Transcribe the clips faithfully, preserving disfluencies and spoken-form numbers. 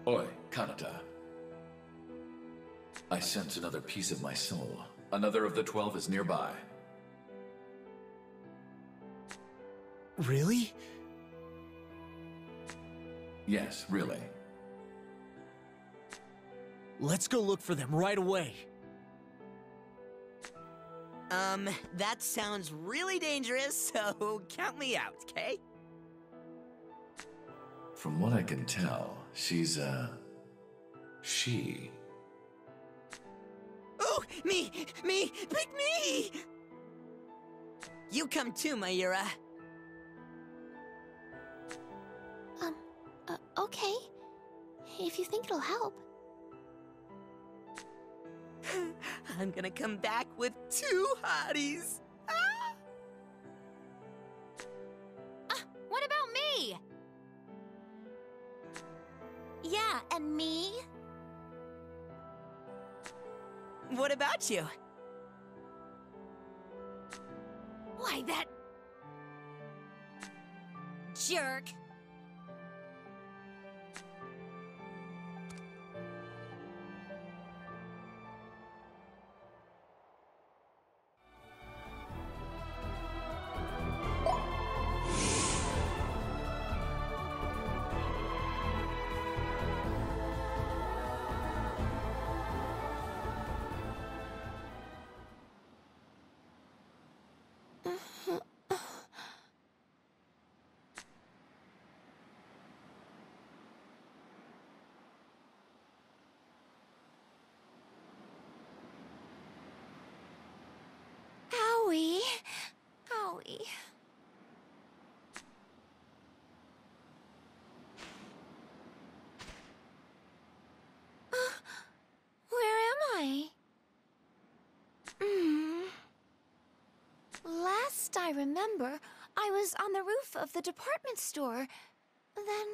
Oi, Kanata. I sense another piece of my soul. Another of the twelve is nearby. Really? Yes, really. Let's go look for them right away. Um, that sounds really dangerous, so count me out, okay? From what I can tell, she's, uh... she. Oh, me! Me! Pick me! You come too, Mayura. Um, uh, okay. If you think it'll help. I'm gonna come back with two hotties. Ah! Uh, what about me? Yeah, and me? What about you? Why, that... jerk. Owie. Owie. Uh, where am I? Hmm. Last I remember, I was on the roof of the department store. Then...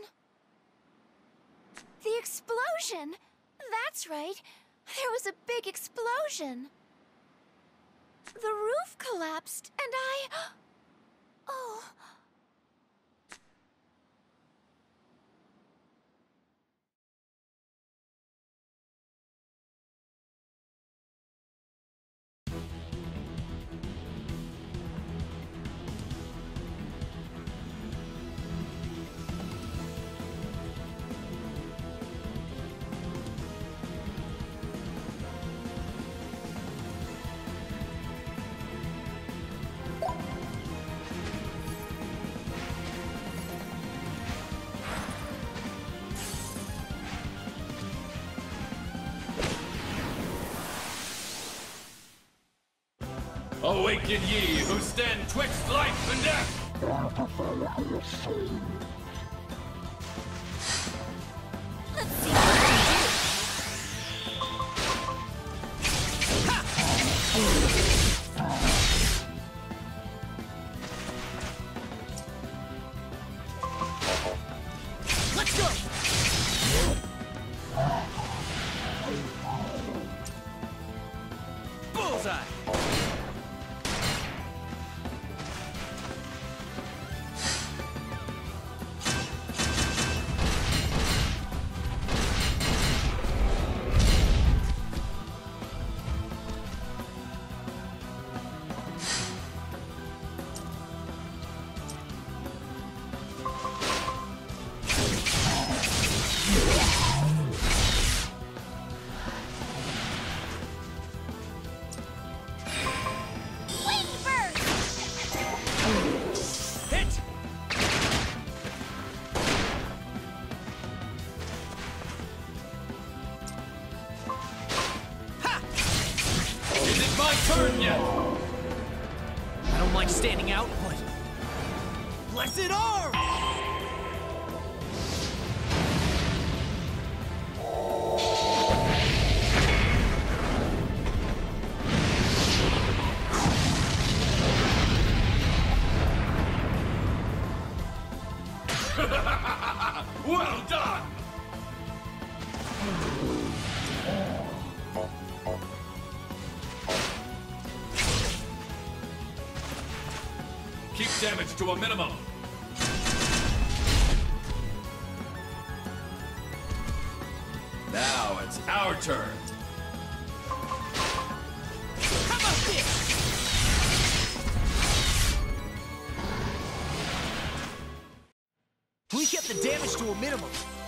the explosion! That's right. There was a big explosion. The roof collapsed, and I... Oh... Awaken ye who stand twixt life and death! Let's see what I can do! Let's go! Bullseye! Turn yet! I don't like standing out, but... Blessed arm! Well done! Keep damage to a minimum. Now it's our turn. How about this? We kept the damage to a minimum.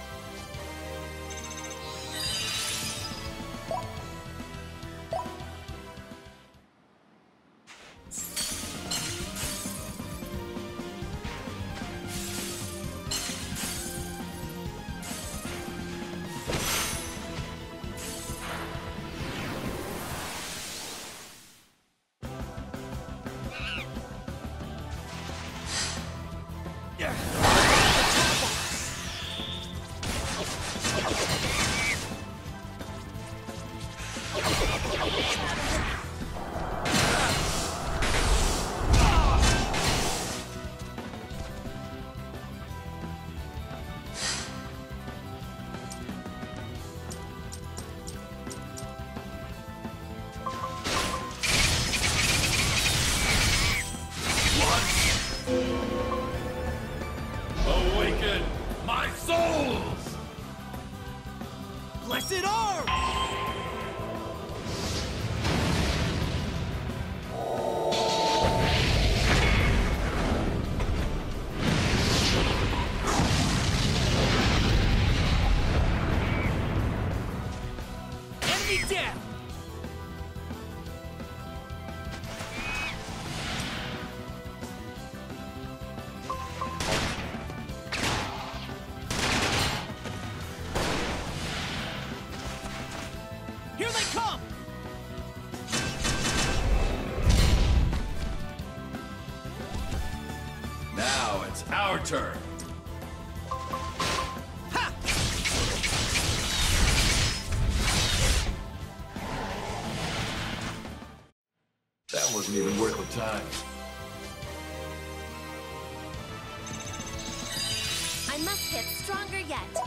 Awaken my souls! Blessed arm! Enemy down! Here they come! Now it's our turn. Ha! That wasn't even worth the time. I must get stronger yet.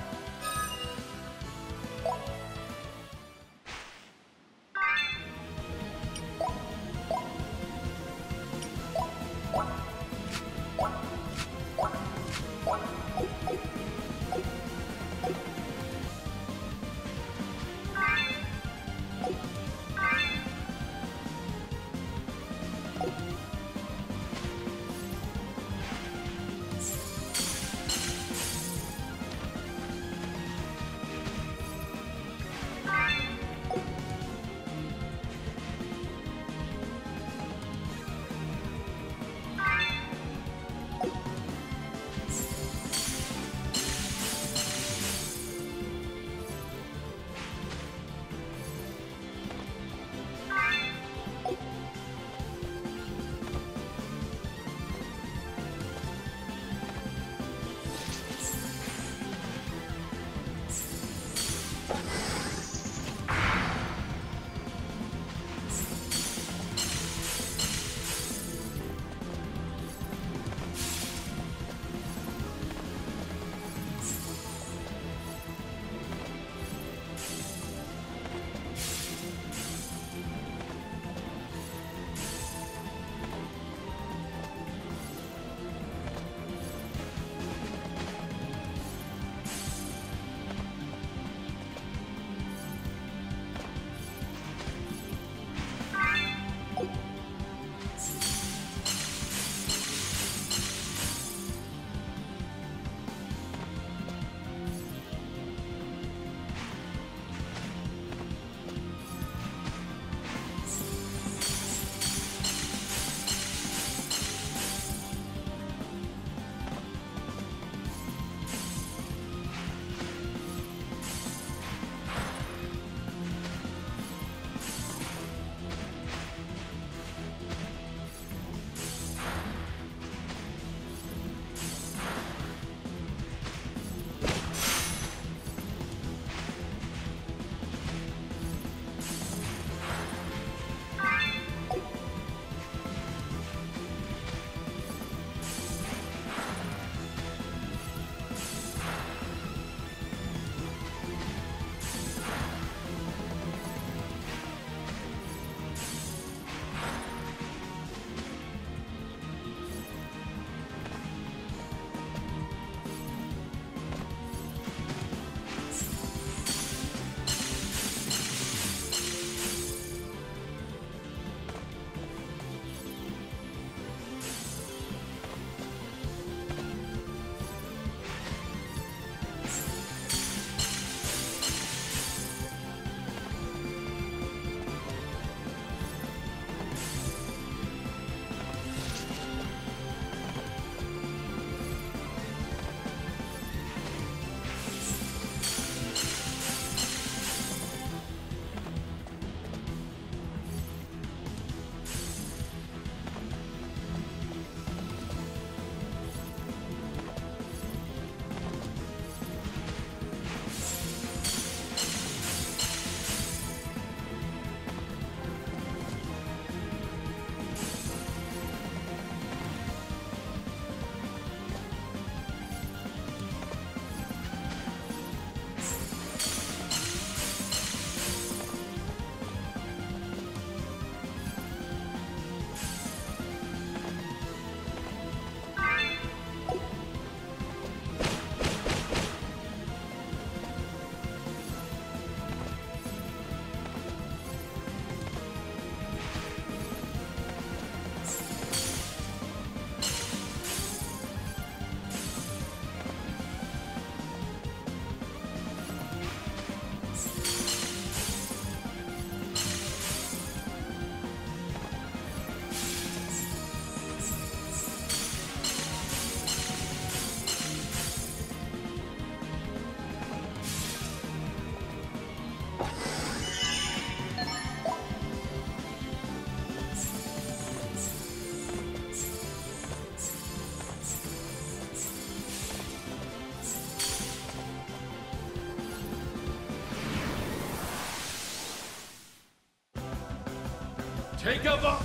cover!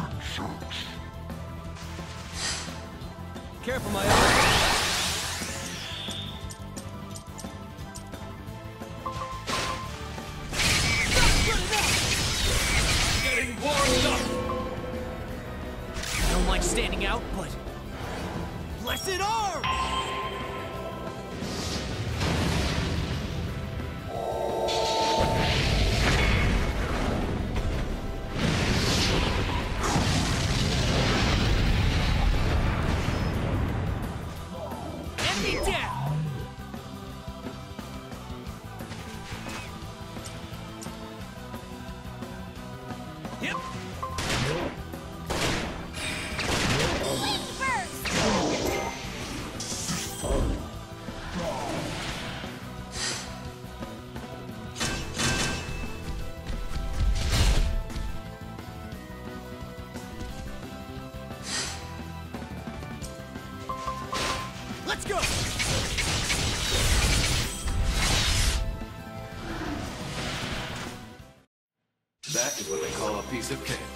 Careful, my own. Getting warmed up! I don't mind standing out, but... Blessed Arm! Enemy down! Yep. Let's go! That is what they call a piece of cake.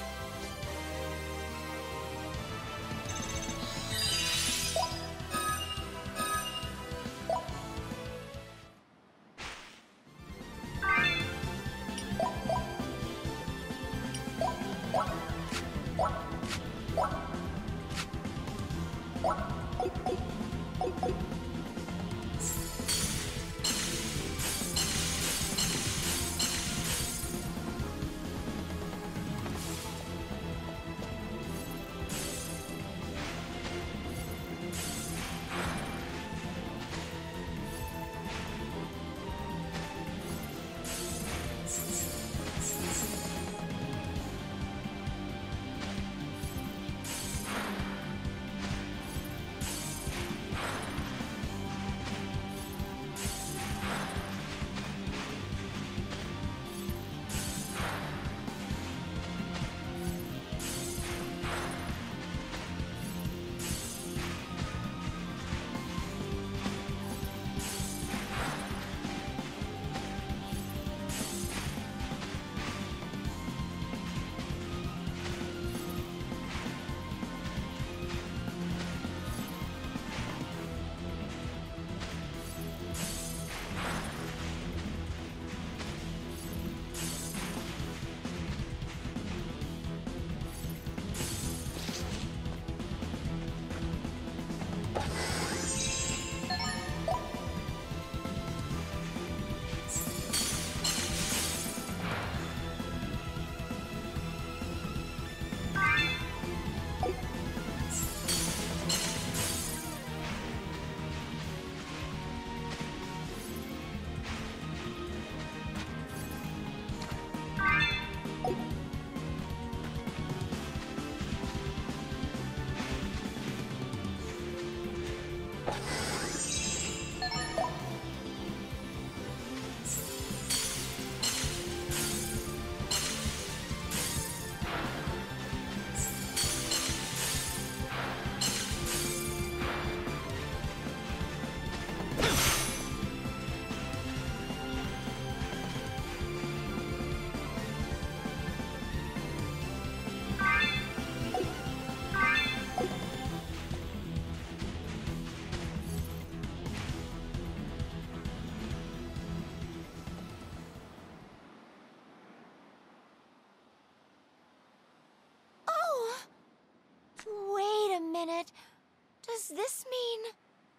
minute. Does this mean...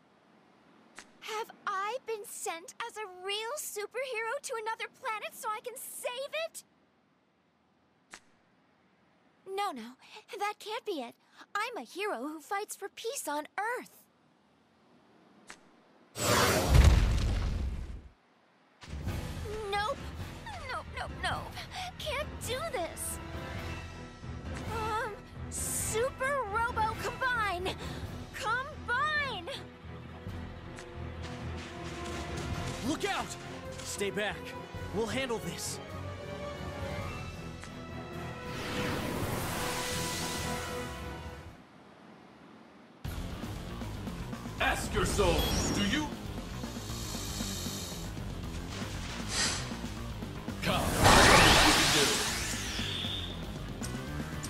Have I been sent as a real superhero to another planet so I can save it? No, no, that can't be it. I'm a hero who fights for peace on Earth. Nope. Nope, nope, nope. Can't do this. Um, Super Robo Combine! Combine! Look out! Stay back. We'll handle this. Ask your soul, do you? Come, what you can do.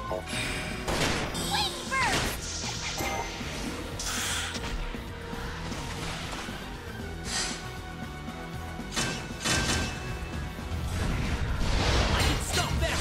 Wing burst! I can stop that!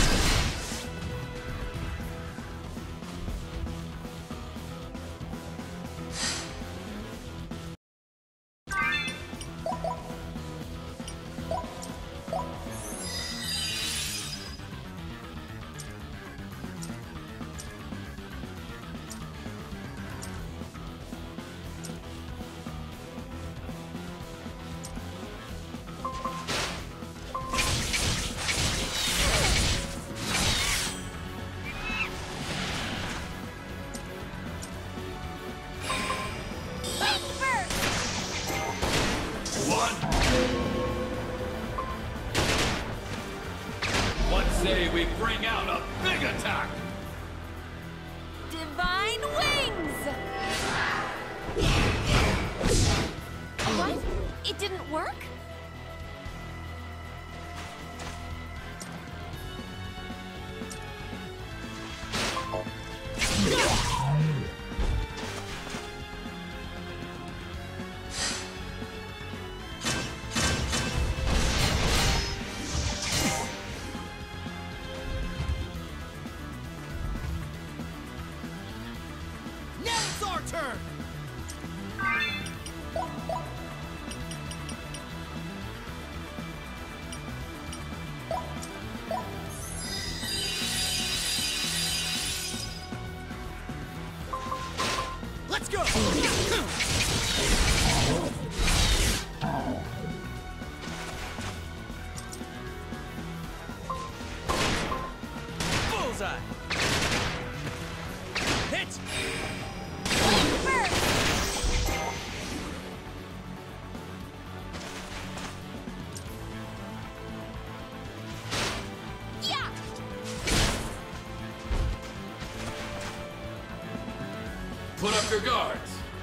Wing burst! One. What say we bring out a big attack? Divine wings! What? It didn't work? Now it's our turn! Let's go! Bullseye! Hit! Wing burst! Yeah! Put up your guards.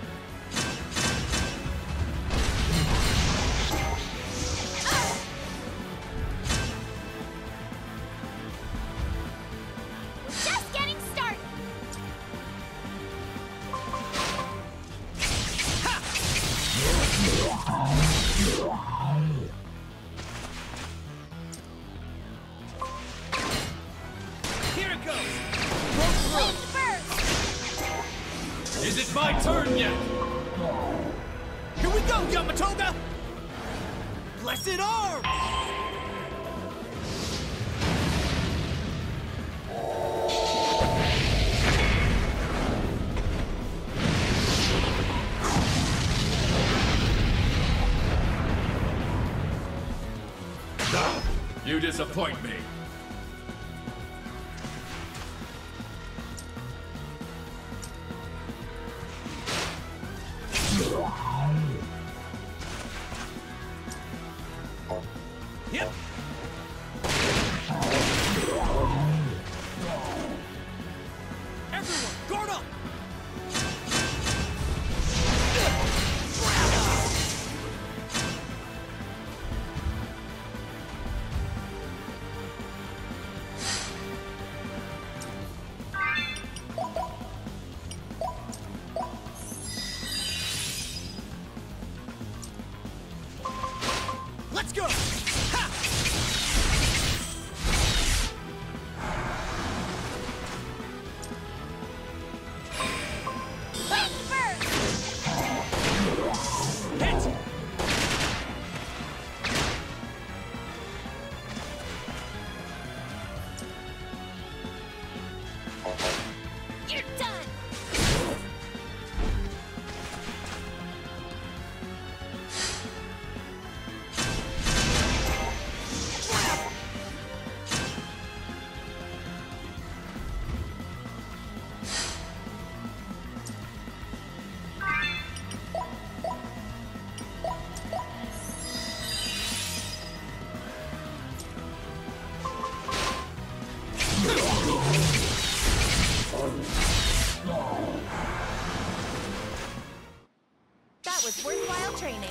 We're just getting started! Here it goes! Wing burst! Is it my turn yet? Here we go, Yamatoga! Blessed arm! You disappoint me. Yep. Everyone, guard up! Let's go! Ha! Wing burst! Hit! You're done! That was worthwhile training.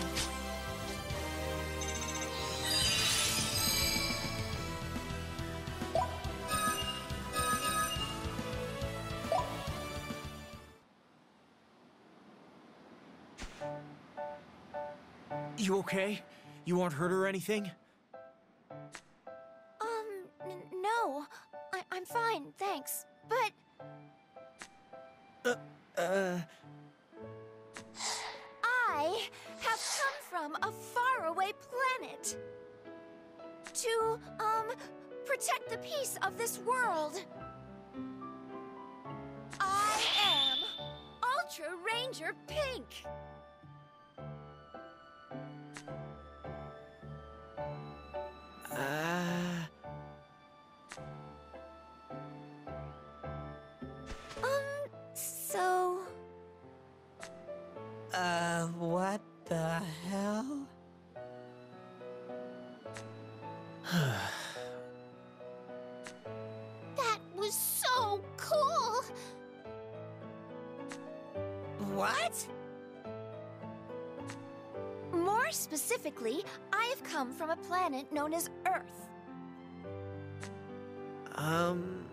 You okay? You aren't hurt or anything? Um, n no. I I'm fine, thanks. But... Uh, uh... I have come from a faraway planet. To, um, protect the peace of this world. I am Ultra Ranger Pink. Uh... Um, so... Uh, what the hell? That was so cool! What? More specifically, I have come from a planet known as Earth. Um...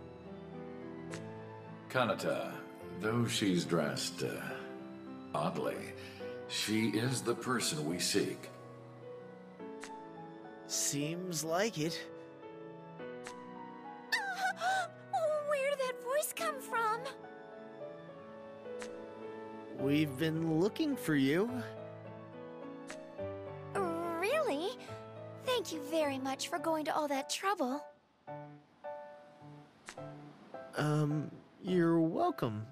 Kanata, though she's dressed, uh, oddly, she is the person we seek. Seems like it. Where did that voice come from? We've been looking for you. Really? Thank you very much for going to all that trouble. Um, you're welcome.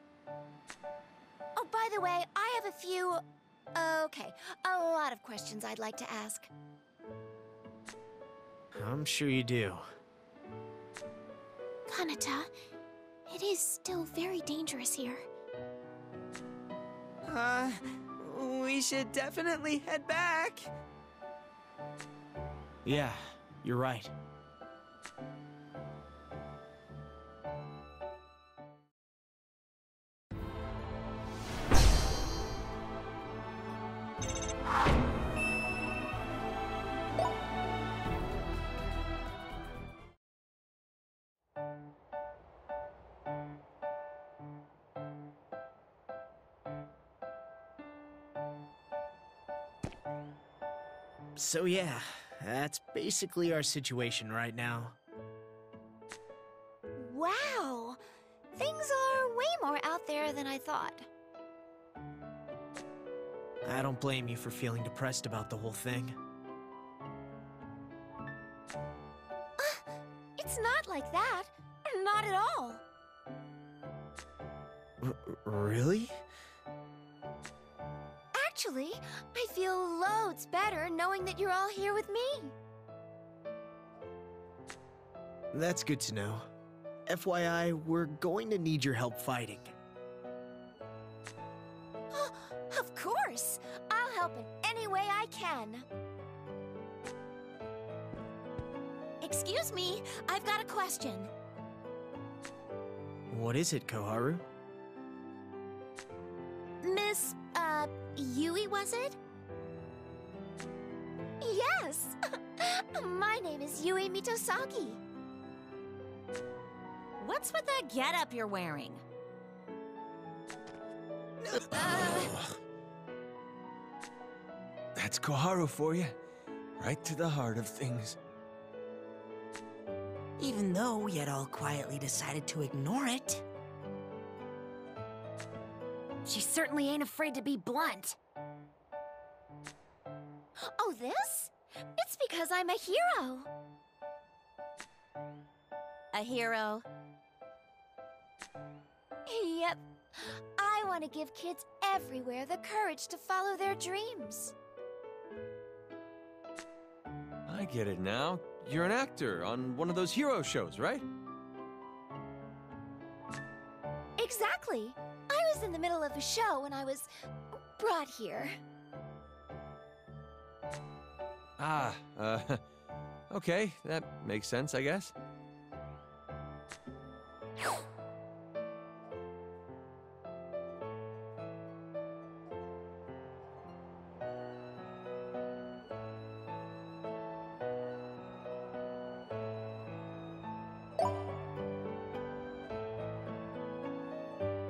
Oh, by the way, I have a few... Okay, a lot of questions I'd like to ask. I'm sure you do. Kanata, it is still very dangerous here. Uh, we should definitely head back. Yeah, you're right. So yeah, that's basically our situation right now. Wow! Things are way more out there than I thought. I don't blame you for feeling depressed about the whole thing. Uh, it's not like that. Not at all. R- really? Actually, I feel loads better knowing that you're all here with me. That's good to know. F Y I, we're going to need your help fighting. Of course! I'll help in any way I can. Excuse me, I've got a question. What is it, Koharu? Miss, uh, Yui, was it? Yes! My name is Yui Mitosaki. What's with that getup you're wearing? That's Koharu for you. Right to the heart of things. Even though we had all quietly decided to ignore it. She certainly ain't afraid to be blunt. Oh, this? It's because I'm a hero. A hero? Yep. I want to give kids everywhere the courage to follow their dreams. I get it now. You're an actor on one of those hero shows, right? Exactly. I was in the middle of a show when I was brought here. Ah, uh, okay, that makes sense, I guess.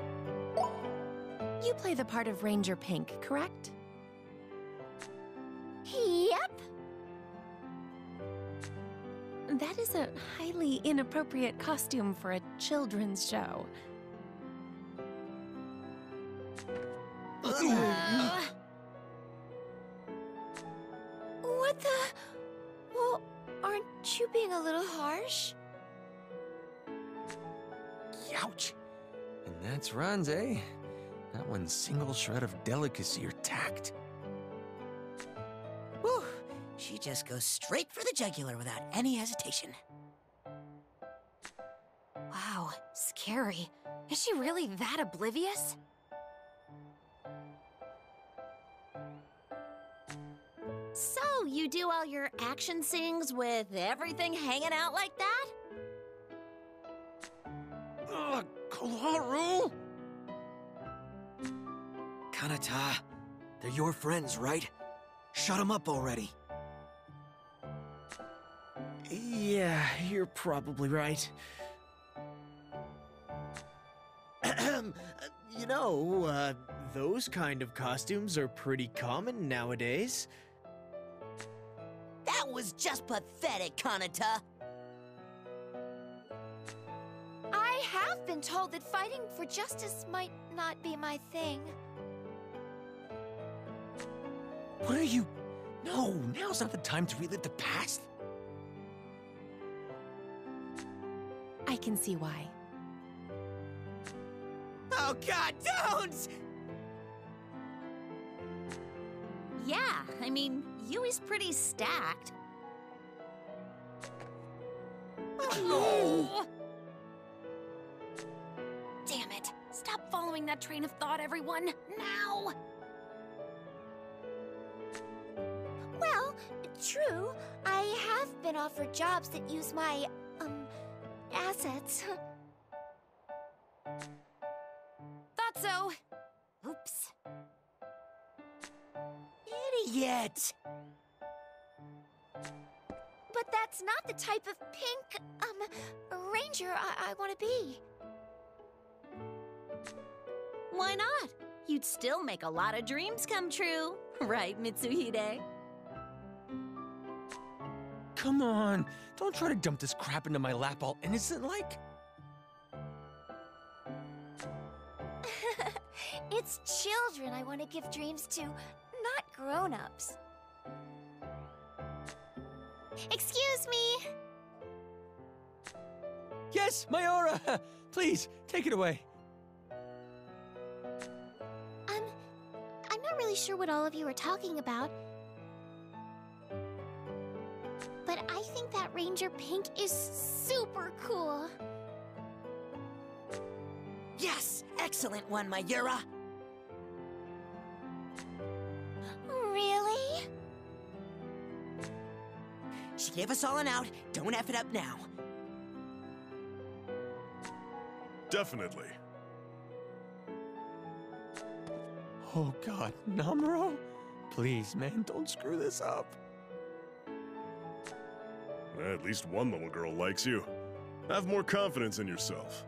You play the part of Ranger Pink, correct? That's a highly inappropriate costume for a children's show. Uh, what the? Well, aren't you being a little harsh? Ouch! And that's Ron's, eh? Not one single shred of delicacy or tact. Whew. She just goes straight for the jugular without any hesitation. Wow, scary. Is she really that oblivious? So, you do all your action scenes with everything hanging out like that? Ugh, Koharu! Kanata, they're your friends, right? Shut them up already. Yeah, you're probably right. Ahem. You know, uh, those kind of costumes are pretty common nowadays. That was just pathetic, Kanata. I have been told that fighting for justice might not be my thing. What are you... No, now's not the time to relive the past. I can see why. Oh God, don't! Yeah, I mean, Yui's pretty stacked. Oh. Damn it! Stop following that train of thought, everyone! Now! Well, true. I have been offered jobs that use my, um, assets. Thought so. Oops. Idiot! But that's not the type of pink, um, ranger I, I want to be. Why not? You'd still make a lot of dreams come true, right, Mitsuhide? Come on, don't try to dump this crap into my lap all innocent-like. It's children I want to give dreams to, not grown-ups. Excuse me! Yes, Mayora! Please, take it away. Um, I'm not really sure what all of you are talking about. But I think that Ranger Pink is super cool. Yes! Excellent one, Mayura! Really? She gave us all an out. Don't F it up now. Definitely. Oh God, Namuro? Please, man, don't screw this up. At least one little girl likes you. Have more confidence in yourself.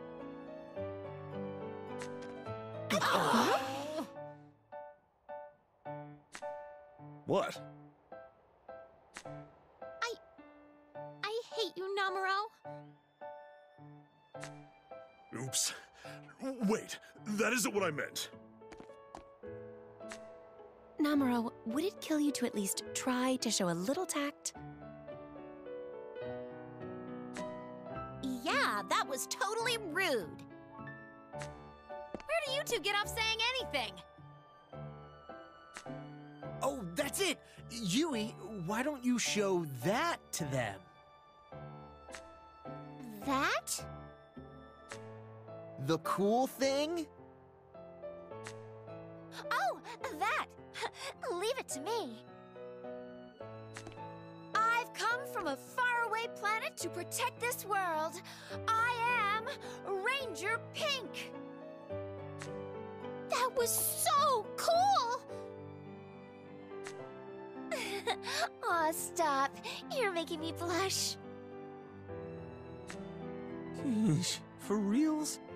What? I... I hate you, Namuro. Oops. Wait, that isn't what I meant. Namuro, would it kill you to at least try to show a little tact? Yeah, that was totally rude. Where do you two get off saying anything? Oh, that's it! Yui, why don't you show that to them? That? The cool thing? Oh, that! Leave it to me. I've come from a faraway planet to protect this world. I am Ranger Pink. That was so cool! Aw, stop. You're making me blush. Yeesh, for reals?